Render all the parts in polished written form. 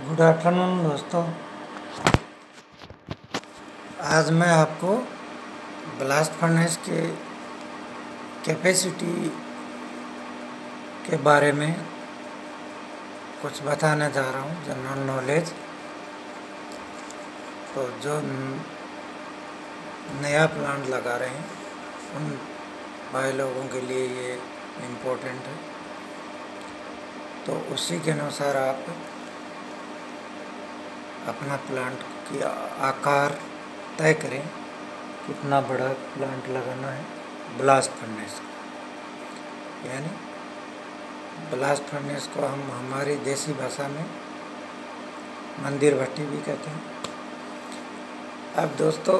Good afternoon दोस्तों। आज मैं आपको ब्लास्ट फर्नेस के कैपेसिटी के बारे में कुछ बताने जा रहा हूँ, जनरल नॉलेज। तो जो नया प्लांट लगा रहे हैं उन भाई लोगों के लिए ये इम्पोर्टेंट है। तो उसी के अनुसार आप अपना प्लांट की आकार तय करें, कितना बड़ा प्लांट लगाना है ब्लास्ट फर्नेस। यानी ब्लास्ट फर्नेस को हम हमारी देसी भाषा में मंदिर भट्टी भी कहते हैं। अब दोस्तों,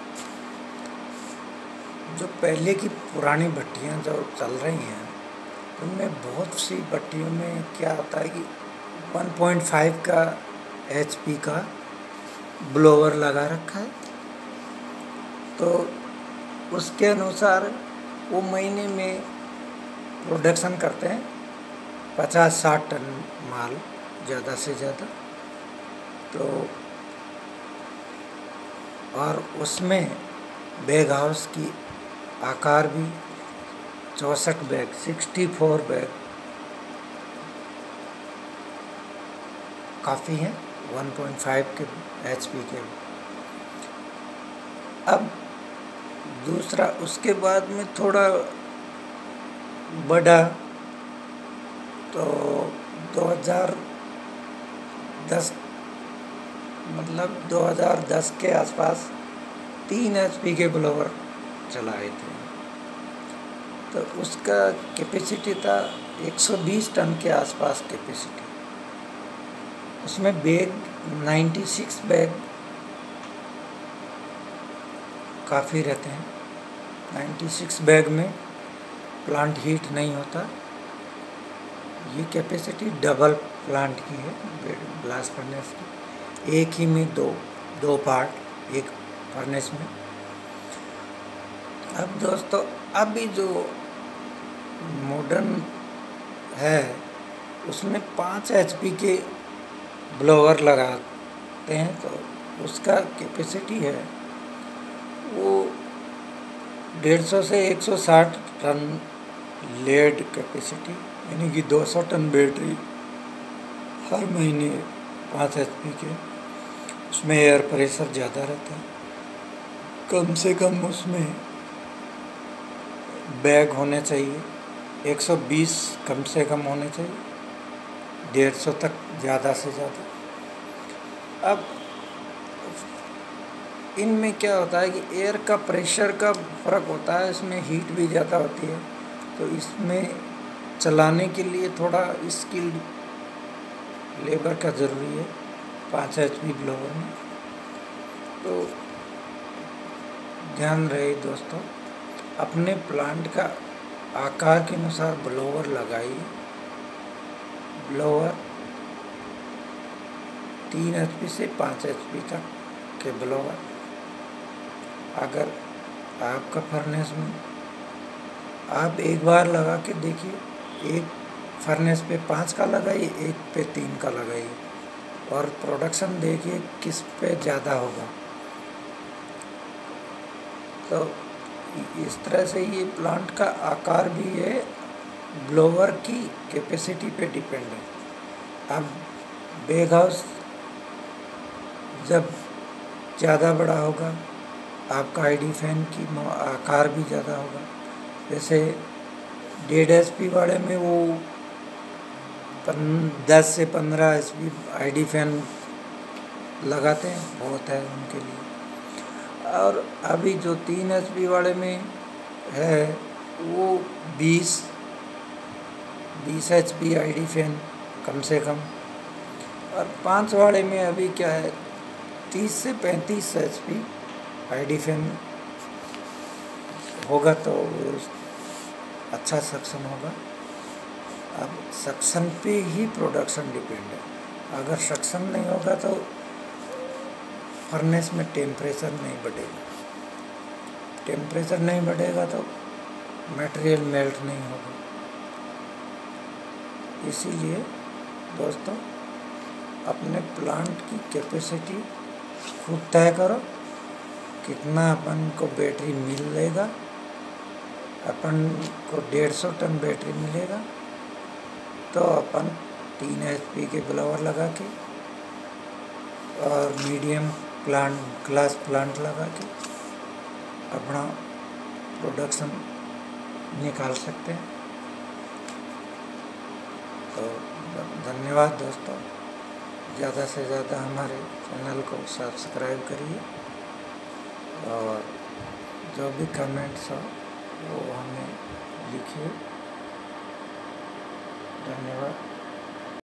जो पहले की पुरानी भट्टियाँ जो चल रही हैं उनमें बहुत सी भट्टियों में क्या होता है कि 1.5 का HP का ब्लोअर लगा रखा है। तो उसके अनुसार वो महीने में प्रोडक्शन करते हैं 50-60 टन माल, ज़्यादा से ज़्यादा। तो और उसमें बैग हाउस की आकार भी 64 बैग, 64 बैग काफ़ी हैं 1.5 के HP के। अब दूसरा, उसके बाद में थोड़ा बड़ा, तो 2010 के आसपास 3 HP के ब्लोअर चलाए थे। तो उसका कैपेसिटी था 120 टन के आसपास कैपेसिटी। उसमें बैग 96 बैग काफ़ी रहते हैं। 96 बैग में प्लांट हीट नहीं होता। ये कैपेसिटी डबल प्लांट की है ब्लास्ट फर्नेस की। एक ही में दो पार्ट एक फर्नेस में। अब दोस्तों, अभी जो मॉडर्न है उसमें 5 HP के ब्लोअर लगाते हैं। तो उसका कैपेसिटी है वो 150 से 160 टन लेड कैपेसिटी, यानी कि 200 टन बैटरी हर महीने 5 HP के। उसमें एयर प्रेशर ज़्यादा रहता है। कम से कम उसमें बैग होने चाहिए 120 कम से कम होने चाहिए, 150 तक ज़्यादा से ज़्यादा। अब इनमें क्या होता है कि एयर का प्रेशर का फ़र्क होता है, इसमें हीट भी ज़्यादा होती है। तो इसमें चलाने के लिए थोड़ा स्किल्ड लेबर का ज़रूरी है 5 HP ब्लोअर में। तो ध्यान रहे दोस्तों, अपने प्लांट का आकार के अनुसार ब्लोअर लगाइए। ब्लोअर 3 HP से 5 HP तक के ब्लोअर। अगर आपका फर्नेस में, आप एक बार लगा के देखिए, एक फर्नेस पे 5 का लगाइए, एक पे 3 का लगाइए, और प्रोडक्शन देखिए किस पे ज़्यादा होगा। तो इस तरह से ये प्लांट का आकार भी है ब्लोअर की कैपेसिटी पे डिपेंड है। अब बैग हाउस जब ज़्यादा बड़ा होगा, आपका ID फैन की आकार भी ज़्यादा होगा। जैसे 1.5 HP वाले में वो 10 से 15 HP ID फैन लगाते हैं, बहुत है उनके लिए। और अभी जो 3 HP वाले में है वो 20 HP ID फैन कम से कम। और 5 वाले में अभी क्या है, 30 से 35 HP ID फैन होगा तो अच्छा सक्शन होगा। अब सक्शन पे ही प्रोडक्शन डिपेंड है। अगर सक्शन नहीं होगा तो फर्नेस में टेम्परेचर नहीं बढ़ेगा। टेम्परेचर नहीं बढ़ेगा तो मटेरियल मेल्ट नहीं होगा। इसीलिए दोस्तों, अपने प्लांट की कैपेसिटी खुद तय करो, कितना अपन को बैटरी मिलेगा। अपन को 150 टन बैटरी मिलेगा तो अपन 3 HP के ब्लोअर लगा के और मीडियम क्लास प्लांट लगा के अपना प्रोडक्शन निकाल सकते हैं। तो धन्यवाद दोस्तों, ज़्यादा से ज़्यादा हमारे चैनल को सब्सक्राइब करिए और जो भी कमेंट्स हो वो हमें लिखिए। धन्यवाद।